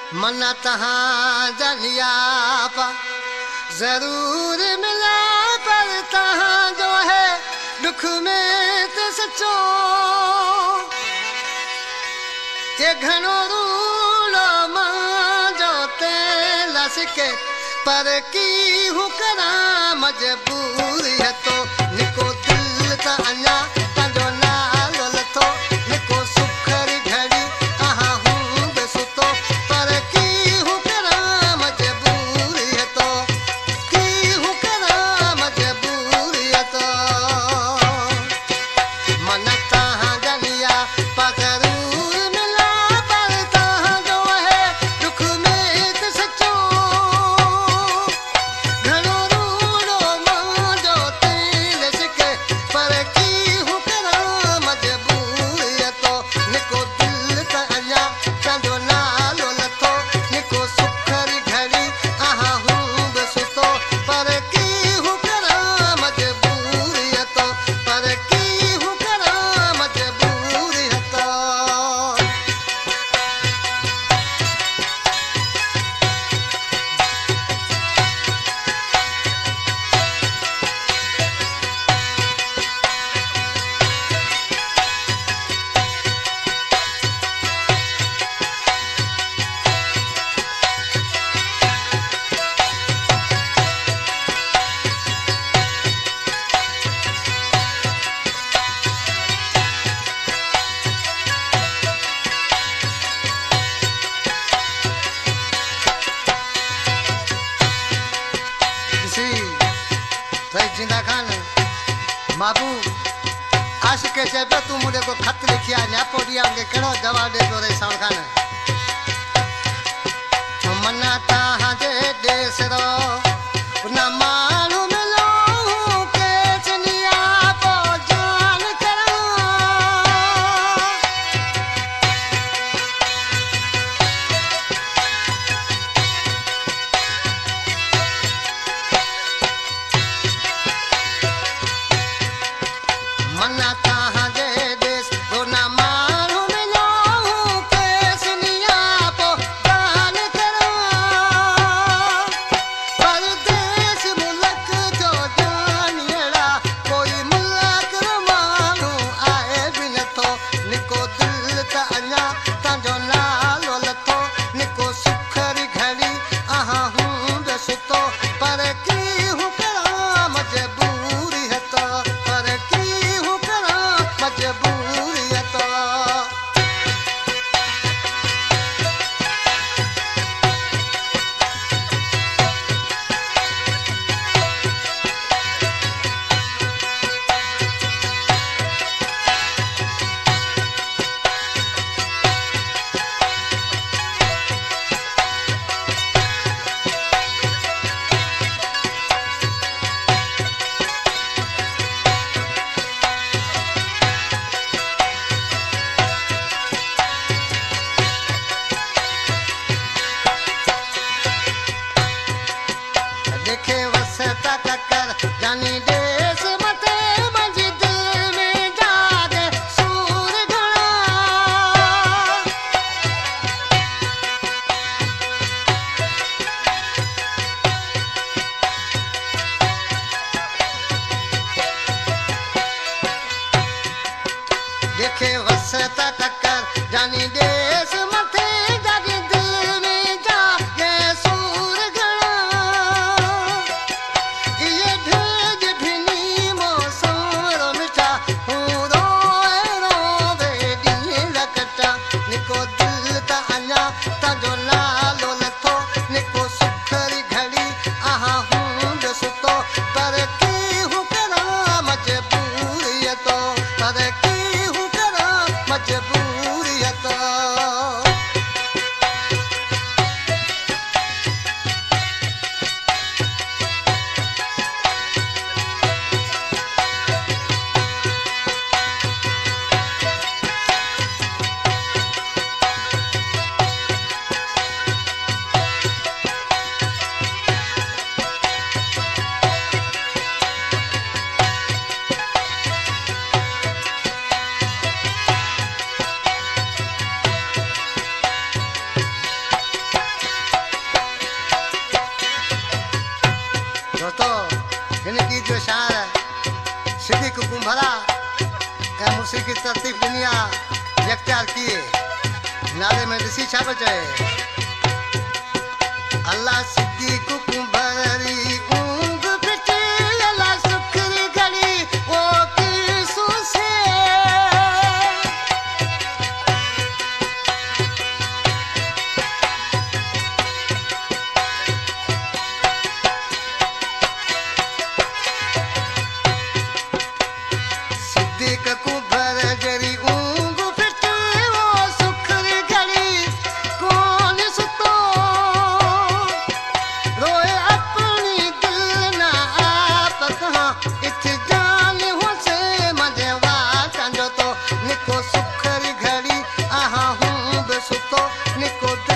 मना तहां जलियापा जरूर मिला पर तहां जो है दुख में ते सचो के घणो रूलो मां जो ते लसके पर की हूं करा मजबूर है तो निको दिल त अञा पंहिंजो नालो लथो निको सुखरी घड़ी आहा हूं बेसुतो पर की हूं करा मजबूर है तो की हूं करा मजबूर है तो मन तहां जलिया पा जरूर मिला पर तहां जो है दुख में ते सचो घणो रूड़ो मां जो तेल सिके पर की हूं करा मजबूर है तो निको दिल त अञा पंहिंजो नालो लथो निको सुखरी घड़ी आहा हूं बेसुतो पर की हूं करा मजबूर है तो पर की हूं करा मजबूर है तो जिंदा खान बाबू आशिक चए पियो तूं मुंहिंजे को ख़त लिखी आहे न्यापो ॾिया मूंखे कहिड़ो जवाबु ॾे थो रही सावण खान मना तव्हां जे देस रो न माण्हू मिलो के चनिया पोइ जान करा मना तहां जे देस रो न माण्हू मिलो के सुनिया पो जान करा परदेस मुल्क जो जानियड़ा कोई मुल्क रो माण्हू आहे बि नथो निको दिल त अञा तव्हांजो नालो लथो निको सुखरी घड़ी आहा हूं बेसुतो पर की हूं करा मजबूरियत पर की हूं करा मजबूरियत देखे वसता टक्कर जानी देश मथे मुंहिंजी दिल में जागे सूर घणा देखे वसता टक्कर जानी देश मथे जागे दिल में जागे सूर घणा ये भेज भिनी मौसम रो मिठा हूं रोए रोवे ॾींहं लकटा निको दिल त अञा तव्हांजो नालो लथो निको सुखरी घड़ी आहा हूं बेसुतो पर की हूं करा मजबूरियत पर की हूं करा मजबूरियत कुर्सी की तरतीब दुनिया यख्तियार किए नाले में दिसी छा बचाए अल्लाह सिद्दीक को भरी ऊंग पिटे अल्लाह सुखरी घड़ी वो किसु से सिद्दीक को भर जरी ऊंग पिटे वो सुखरी घड़ी कौन सुतो रोए अपनी दिल ना आप कहाँ इत जान हो से मजे वाचन जो तो निको सुखरी घड़ी आहा हूँ बेसुतो निको